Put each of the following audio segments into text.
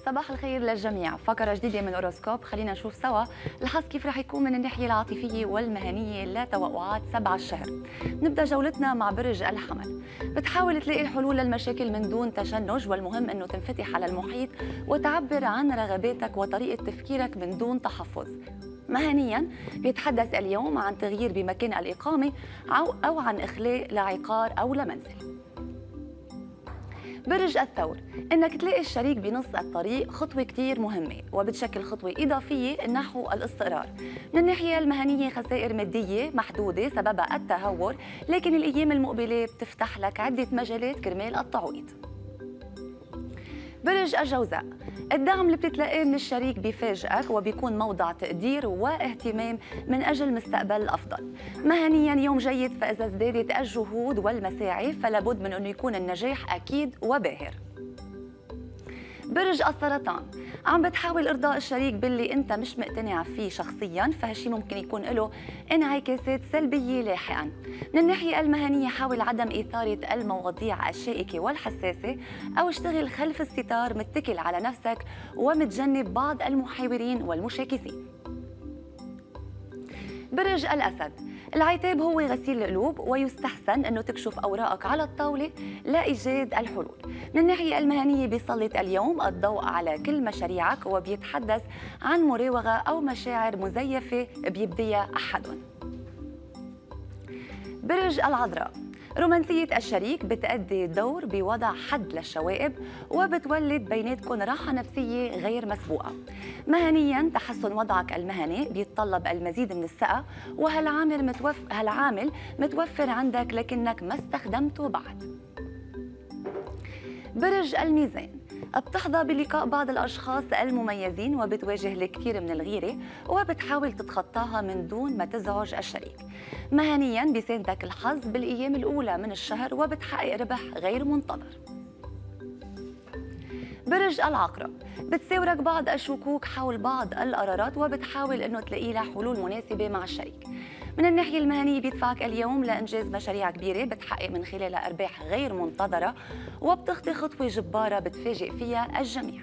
صباح الخير للجميع. فقرة جديدة من أوروسكوب، خلينا نشوف سوا الحظ كيف رح يكون من الناحية العاطفية والمهنية لتوقعات 7 الشهر. نبدأ جولتنا مع برج الحمل. بتحاول تلاقي الحلول للمشاكل من دون تشنج، والمهم أنه تنفتح على المحيط وتعبر عن رغباتك وطريقة تفكيرك من دون تحفظ. مهنياً بيتحدث اليوم عن تغيير بمكان الإقامة أو عن إخلاء لعقار أو لمنزل. برج الثور، إنك تلاقي الشريك بنص الطريق خطوة كتير مهمة وبتشكل خطوة إضافية نحو الاستقرار. من الناحية المهنية خسائر مادية محدودة سببها التهور، لكن الأيام المقبلة بتفتح لك عدة مجالات كرمال التعويض. برج الجوزاء، الدعم اللي بتتلقاه من الشريك بيفاجئك وبيكون موضع تقدير واهتمام من أجل مستقبل أفضل. مهنياً يوم جيد، فإذا ازدادت الجهود والمساعي فلابد من أنه يكون النجاح أكيد وباهر. برج السرطان، عم بتحاول إرضاء الشريك باللي أنت مش مقتنع فيه شخصياً، فهالشي ممكن يكون له انعكاسات سلبية لاحقاً. من الناحية المهنية حاول عدم إثارة المواضيع الشائكة والحساسة، أو اشتغل خلف الستار متكل على نفسك ومتجنب بعض المحاورين والمشاكسين. برج الأسد، العتاب هو غسيل القلوب ويستحسن أنه تكشف أوراقك على الطاولة لإيجاد الحلول. من الناحية المهنية بيسلط اليوم الضوء على كل مشاريعك وبيتحدث عن مراوغة أو مشاعر مزيفة بيبديها أحدهم. برج العذراء، رومانسية الشريك بتأدي دور بوضع حد للشوائب وبتولد بيناتكم راحة نفسية غير مسبوقة. مهنياً تحسن وضعك المهني بيتطلب المزيد من الثقة، وهالعامل متوفر عندك لكنك ما استخدمته بعد. برج الميزان، بتحظى بلقاء بعض الأشخاص المميزين وبتواجه الكثير من الغيرة وبتحاول تتخطاها من دون ما تزعج الشريك. مهنياً بيساندك الحظ بالأيام الأولى من الشهر وبتحقق ربح غير منتظر. برج العقرب، بتساورك بعض الشكوك حول بعض القرارات وبتحاول أنه تلاقي لها حلول مناسبة مع الشريك. من الناحية المهنية بيدفعك اليوم لإنجاز مشاريع كبيرة بتحقق من خلالها أرباح غير منتظرة وبتخطي خطوة جبارة بتفاجئ فيها الجميع.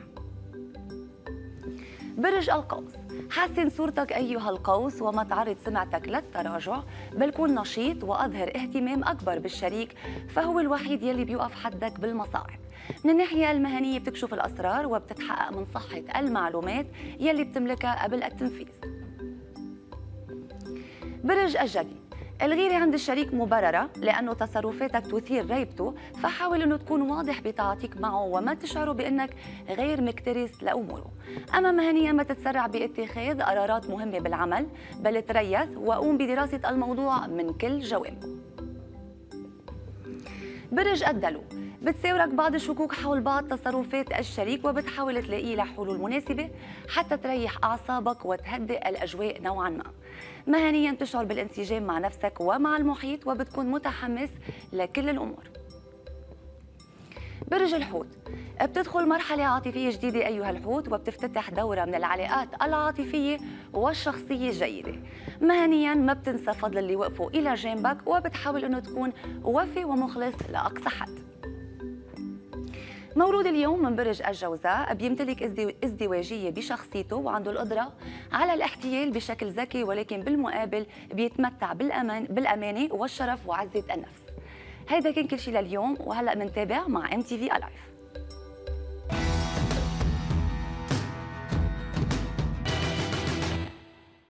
برج القوس، حسن صورتك أيها القوس وما تعرض سمعتك للتراجع، بل كن نشيط وأظهر اهتمام أكبر بالشريك، فهو الوحيد يلي بيوقف حدك بالمصاعب. من الناحية المهنية بتكشف الأسرار وبتتحقق من صحة المعلومات يلي بتملكها قبل التنفيذ. برج الجدي، الغيرة عند الشريك مبررة لأنه تصرفاتك تثير ريبته، فحاول أنه تكون واضح بتعاطيك معه وما تشعره بأنك غير مكترث لأموره. أما مهنيا ما تتسرع باتخاذ قرارات مهمة بالعمل، بل تريث وقوم بدراسة الموضوع من كل جوانبه. برج الدلو، بتساورك بعض الشكوك حول بعض تصرفات الشريك وبتحاول تلاقي لها حلول مناسبة حتى تريح أعصابك وتهدئ الأجواء نوعاً ما. مهنياً تشعر بالانسجام مع نفسك ومع المحيط وبتكون متحمس لكل الأمور. برج الحوت، بتدخل مرحلة عاطفية جديدة أيها الحوت وبتفتتح دورة من العلاقات العاطفية والشخصية الجيدة. مهنياً ما بتنسى فضل اللي وقفوا إلى جانبك وبتحاول أنه تكون وفي ومخلص لأقصى حد. مولود اليوم من برج الجوزاء بيمتلك ازدواجية بشخصيته وعنده القدرة على الاحتيال بشكل ذكي، ولكن بالمقابل بيتمتع بالأمانة والشرف وعزة النفس. هيدا كان كل شيء لليوم، وهلأ منتابع مع MTV Alive.